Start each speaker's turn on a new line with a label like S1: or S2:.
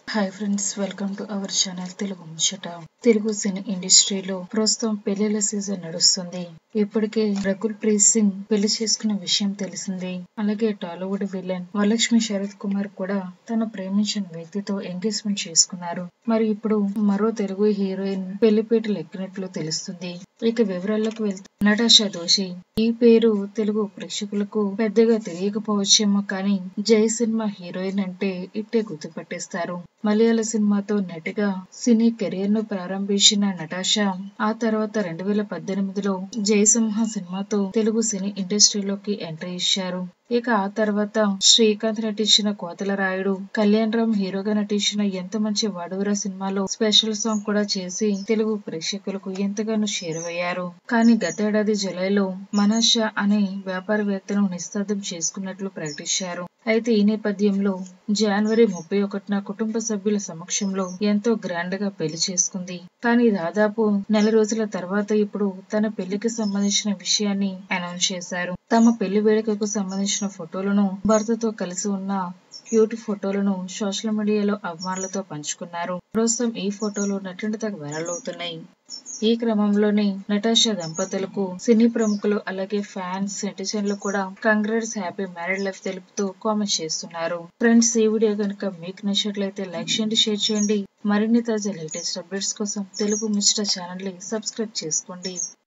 S1: Hi friends, welcome to our channel Telugu ముచ్చట. తెలుగు సినీ ఇండస్ట్రీలో ప్రస్తుతం పెళ్లిళ్ల సీజన్ నడుస్తుంది. ఇప్పటికే రకుల్ ప్రీత్ సింగ్ పెళ్లి చేసుకున్న విషయం తెలిసింది. అలాగే టాలీవుడ్ విలన్ వరలక్ష్మి శరత్ కుమార్ కూడా తన ప్రేమించిన వ్యక్తితో ఎంగేజ్మెంట్ చేసుకున్నారు. మరి ఇప్పుడు మరో తెలుగు హీరోయిన్ పెళ్లిపీటలు ఎక్కినట్లు తెలుస్తుంది. ఇక వివరాల్లోకి వెళ్తే నటాషా దోషి. ఈ పేరు తెలుగు ప్రేక్షకులకు పెద్దగా తెలియకపోవచ్చేమో కానీ జై సినిమా హీరోయిన్ అంటే ఇట్టే గుర్తుపట్టేస్తారు. మలయాళ సినిమాతో నటిగా సినీ కెరీర్ ను ప్రారంభించిన నటాషా ఆ తర్వాత 2018లో జయసింహ సినిమాతో తెలుగు సినీ ఇండస్ట్రీలోకి ఎంట్రీ ఇచ్చారు. ఇక ఆ తర్వాత శ్రీకాంత్ నటించిన కోతల రాయుడు, కళ్యాణ్ రామ్ హీరోగా నటించిన ఎంత మంచి వాడుగురా సినిమాలో స్పెషల్ సాంగ్ కూడా చేసి తెలుగు ప్రేక్షకులకు ఎంతగానో చేరువయ్యారు. కానీ గతేడాది జులైలో మనషా అనే వ్యాపారవేత్తను నిశ్శబ్దం చేసుకున్నట్లు ప్రకటించారు. అయితే ఈ నేపథ్యంలో జనవరి 31న కుటుంబ సభ్యుల సమక్షంలో ఎంతో గ్రాండ్ గా పెళ్లి చేసుకుంది. కానీ దాదాపు నెల రోజుల తర్వాత ఇప్పుడు తన పెళ్లికి సంబంధించిన విషయాన్ని అనౌన్స్ చేశారు. తమ పెళ్లి వేడుకకు సంబంధించిన ఫోటోలను, భర్తతో కలిసి ఉన్న క్యూట్ ఫోటోలను సోషల్ మీడియాలో అభిమానులతో పంచుకున్నారు. ప్రస్తుతం ఈ ఫోటోలు నెట్టింట వైరల్ అవుతున్నాయి. ఈ క్రమంలోనే నటాషా దంపతులకు సినీ ప్రముఖులు అలాగే ఫ్యాన్స్, నెటిజన్లు కూడా కంగ్రాట్స్, హ్యాపీ మ్యారీడ్ లైఫ్ తెలుపుతూ కామెంట్స్ చేస్తున్నారు. ఫ్రెండ్స్, ఈ వీడియో కనుక మీకు నచ్చినట్లయితే లైక్ చేయండి, షేర్ చేయండి. మరిన్ని తాజా లేటెస్ట్ అప్డేట్స్ కోసం తెలుగు ముచ్చట ఛానల్ ని సబ్స్క్రైబ్ చేసుకోండి.